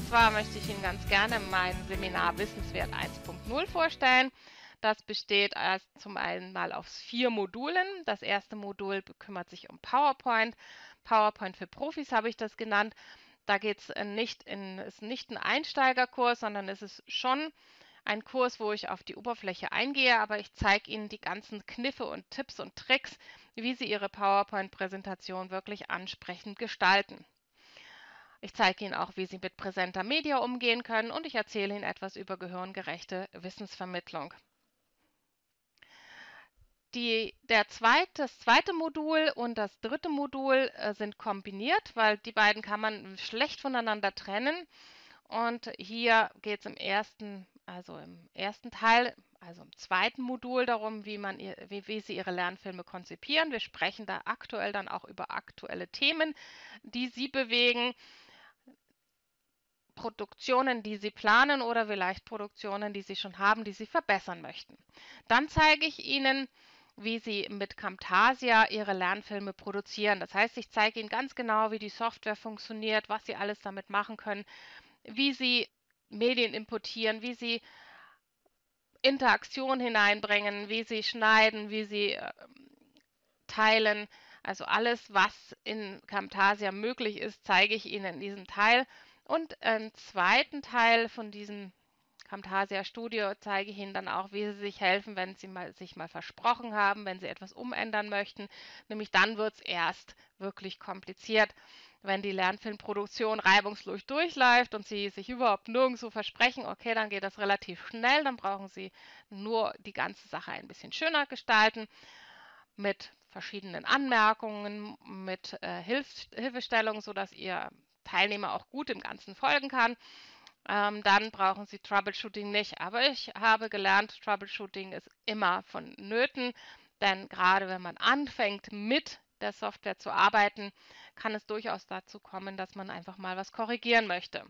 zwar möchte ich Ihnen ganz gerne mein Seminar Wissenswert 1.0 vorstellen. Das besteht erst zum einen mal aus 4 Modulen. Das erste Modul kümmert sich um PowerPoint. PowerPoint für Profis habe ich das genannt. Da geht es ist nicht ein Einsteigerkurs, sondern es ist schon ein Kurs, wo ich auf die Oberfläche eingehe, aber ich zeige Ihnen die ganzen Kniffe und Tipps und Tricks, wie Sie Ihre PowerPoint-Präsentation wirklich ansprechend gestalten. Ich zeige Ihnen auch, wie Sie mit präsenter Media umgehen können und ich erzähle Ihnen etwas über gehirngerechte Wissensvermittlung. Das zweite Modul und das dritte Modul sind kombiniert, weil die beiden kann man schlecht voneinander trennen. Und hier geht es im ersten Teil, also im zweiten Modul darum, wie Sie Ihre Lernfilme konzipieren. Wir sprechen da aktuell dann auch über aktuelle Themen, die Sie bewegen. Produktionen, die Sie planen oder vielleicht Produktionen, die Sie schon haben, die Sie verbessern möchten. Dann zeige ich Ihnen, wie Sie mit Camtasia Ihre Lernfilme produzieren. Das heißt, ich zeige Ihnen ganz genau, wie die Software funktioniert, was Sie alles damit machen können, wie Sie Medien importieren, wie Sie Interaktion hineinbringen, wie Sie schneiden, wie Sie teilen. Also alles, was in Camtasia möglich ist, zeige ich Ihnen in diesem Teil. Und im zweiten Teil von diesem Camtasia Studio zeige ich Ihnen dann auch, wie Sie sich helfen, wenn Sie sich mal versprochen haben, wenn Sie etwas umändern möchten. Nämlich dann wird es erst wirklich kompliziert, wenn die Lernfilmproduktion reibungslos durchläuft und Sie sich überhaupt nirgendwo versprechen. Okay, dann geht das relativ schnell. Dann brauchen Sie nur die ganze Sache ein bisschen schöner gestalten mit verschiedenen Anmerkungen, mit Hilfestellungen, sodass Ihr Teilnehmer auch gut im Ganzen folgen kann. Dann brauchen Sie Troubleshooting nicht. Aber ich habe gelernt, Troubleshooting ist immer vonnöten, denn gerade wenn man anfängt, mit der Software zu arbeiten, kann es durchaus dazu kommen, dass man einfach mal was korrigieren möchte.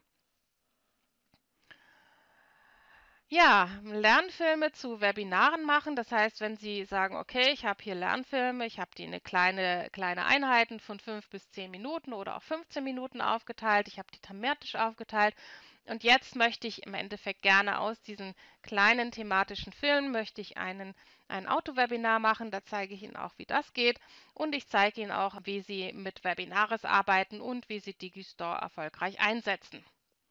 Ja, Lernfilme zu Webinaren machen. Das heißt, wenn Sie sagen, okay, ich habe hier Lernfilme, ich habe die in kleine Einheiten von 5 bis 10 Minuten oder auch 15 Minuten aufgeteilt, ich habe die thematisch aufgeteilt und jetzt möchte ich im Endeffekt gerne aus diesen kleinen thematischen Filmen, möchte ich ein Auto-Webinar machen. Da zeige ich Ihnen auch, wie das geht und ich zeige Ihnen auch, wie Sie mit Webinaris arbeiten und wie Sie Digistore erfolgreich einsetzen.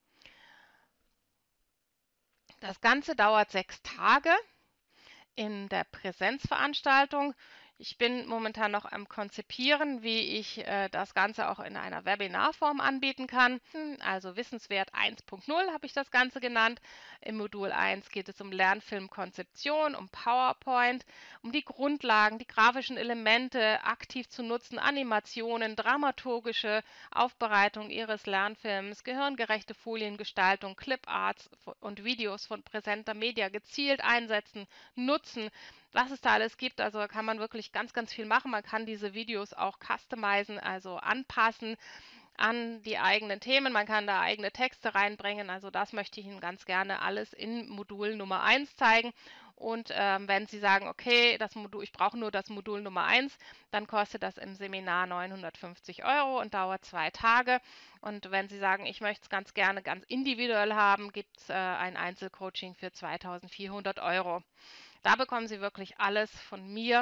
Das Ganze dauert 6 Tage in der Präsenzveranstaltung. Ich bin momentan noch am Konzipieren, wie ich das Ganze auch in einer Webinarform anbieten kann. Also Wissenswert 1.0 habe ich das Ganze genannt. Im Modul 1 geht es um Lernfilmkonzeption, um PowerPoint, um die Grundlagen, die grafischen Elemente aktiv zu nutzen, Animationen, dramaturgische Aufbereitung Ihres Lernfilms, gehirngerechte Foliengestaltung, Cliparts und Videos von präsenter Media gezielt einsetzen, nutzen, was es da alles gibt. Also kann man wirklich ganz, ganz viel machen. Man kann diese Videos auch customizen, also anpassen an die eigenen Themen. Man kann da eigene Texte reinbringen. Also das möchte ich Ihnen ganz gerne alles in Modul Nummer 1 zeigen. Und wenn Sie sagen, okay, ich brauche nur das Modul Nummer 1, dann kostet das im Seminar 950 € und dauert 2 Tage. Und wenn Sie sagen, ich möchte es ganz gerne ganz individuell haben, gibt es ein Einzelcoaching für 2400 €. Da bekommen Sie wirklich alles von mir,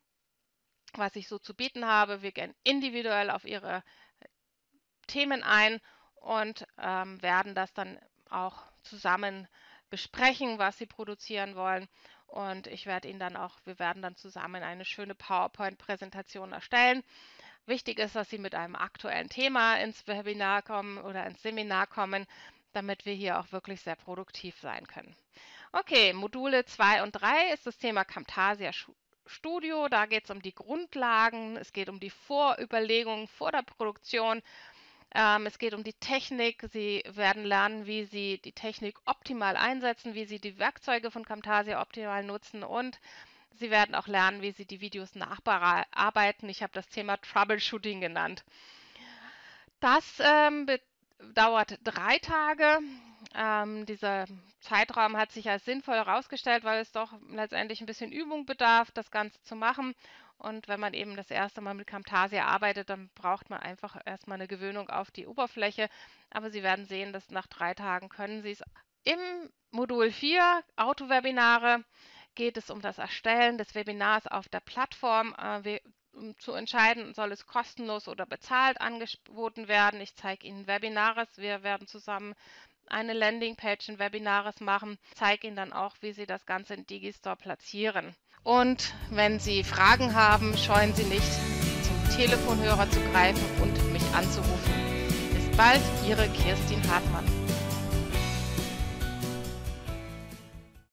was ich so zu bieten habe. Wir gehen individuell auf Ihre Themen ein und werden das dann auch zusammen besprechen, was Sie produzieren wollen. Und wir werden dann zusammen eine schöne PowerPoint-Präsentation erstellen. Wichtig ist, dass Sie mit einem aktuellen Thema ins Webinar kommen oder ins Seminar kommen, damit wir hier auch wirklich sehr produktiv sein können. Okay, Module 2 und 3 ist das Thema Camtasia Studio. Da geht es um die Grundlagen, es geht um die Vorüberlegungen vor der Produktion. Es geht um die Technik. Sie werden lernen, wie Sie die Technik optimal einsetzen, wie Sie die Werkzeuge von Camtasia optimal nutzen und Sie werden auch lernen, wie Sie die Videos nachbearbeiten. Ich habe das Thema Troubleshooting genannt. Das dauert 3 Tage. Dieser Zeitraum hat sich als sinnvoll herausgestellt, weil es doch letztendlich ein bisschen Übung bedarf, das Ganze zu machen. Und wenn man eben das erste Mal mit Camtasia arbeitet, dann braucht man einfach erstmal eine Gewöhnung auf die Oberfläche. Aber Sie werden sehen, dass nach 3 Tagen können Sie es. Im Modul 4, Auto-Webinare, geht es um das Erstellen des Webinars auf der Plattform. Um zu entscheiden, soll es kostenlos oder bezahlt angeboten werden. Ich zeige Ihnen Webinares. Wir werden zusammen eine Landingpage in Webinares machen. Ich zeige Ihnen dann auch, wie Sie das Ganze in Digistore platzieren. Und wenn Sie Fragen haben, scheuen Sie nicht, zum Telefonhörer zu greifen und mich anzurufen. Bis bald, Ihre Kirstin Hartmann.